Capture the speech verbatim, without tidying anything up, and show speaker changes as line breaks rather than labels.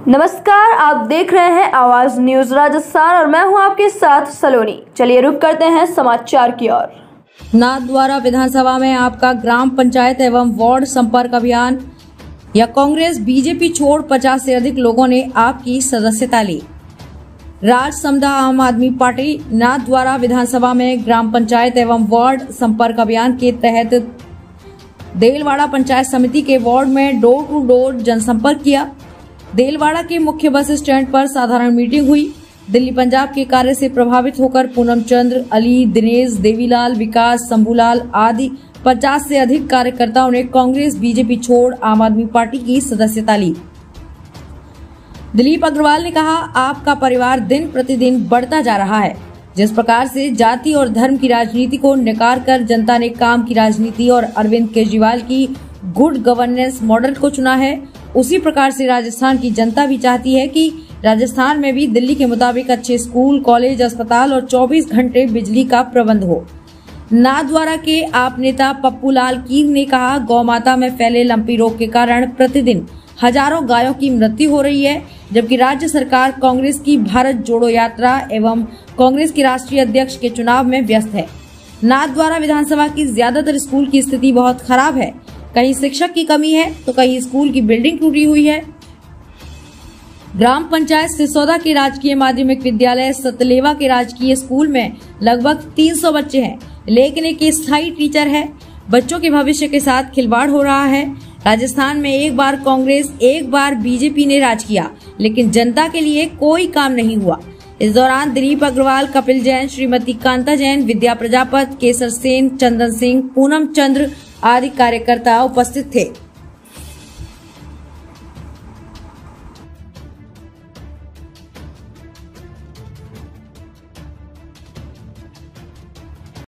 नमस्कार, आप देख रहे हैं आवाज न्यूज राजस्थान और मैं हूं आपके साथ सलोनी। चलिए रुक करते हैं समाचार की ओर।
नाथद्वारा विधानसभा में आपका ग्राम पंचायत एवं वार्ड संपर्क अभियान या कांग्रेस बीजेपी छोड़ पचास से अधिक लोगों ने आपकी सदस्यता ली। राज समदा आम आदमी पार्टी नाथद्वारा विधानसभा में ग्राम पंचायत एवं वार्ड संपर्क अभियान के तहत देलवाड़ा पंचायत समिति के वार्ड में डोर टू डोर जनसंपर्क किया। देलवाड़ा के मुख्य बस स्टैंड पर साधारण मीटिंग हुई। दिल्ली पंजाब के कार्य से प्रभावित होकर पूनम चंद्र, अली, दिनेश, देवीलाल, विकास, शंभूलाल आदि पचास से अधिक कार्यकर्ताओं ने कांग्रेस बीजेपी छोड़ आम आदमी पार्टी की सदस्यता ली। दिलीप अग्रवाल ने कहा, आपका परिवार दिन प्रतिदिन बढ़ता जा रहा है। जिस प्रकार से जाति और धर्म की राजनीति को नकार कर जनता ने काम की राजनीति और अरविंद केजरीवाल की गुड गवर्नेंस मॉडल को चुना है, उसी प्रकार से राजस्थान की जनता भी चाहती है कि राजस्थान में भी दिल्ली के मुताबिक अच्छे स्कूल, कॉलेज, अस्पताल और चौबीस घंटे बिजली का प्रबंध हो। नाथद्वारा के आप नेता पप्पू लाल कीर ने कहा, गौ माता में फैले लंपी रोग के कारण प्रतिदिन हजारों गायों की मृत्यु हो रही है, जबकि राज्य सरकार कांग्रेस की भारत जोड़ो यात्रा एवं कांग्रेस के राष्ट्रीय अध्यक्ष के चुनाव में व्यस्त है। नाथद्वारा विधानसभा की ज्यादातर स्कूल की स्थिति बहुत खराब है। कहीं शिक्षक की कमी है तो कहीं स्कूल की बिल्डिंग टूटी हुई है। ग्राम पंचायत सिसौदा के राजकीय माध्यमिक विद्यालय सतलेवा के राजकीय स्कूल में लगभग तीन सौ बच्चे हैं, लेकिन एक स्थायी टीचर है। बच्चों के भविष्य के साथ खिलवाड़ हो रहा है। राजस्थान में एक बार कांग्रेस एक बार बीजेपी ने राज किया, लेकिन जनता के लिए कोई काम नहीं हुआ। इस दौरान दिलीप अग्रवाल, कपिल जैन, श्रीमती कांता जैन, विद्या प्रजापत, केसर सेन, चंदन सिंह, पूनम चंद्र आदि कार्यकर्ता उपस्थित थे।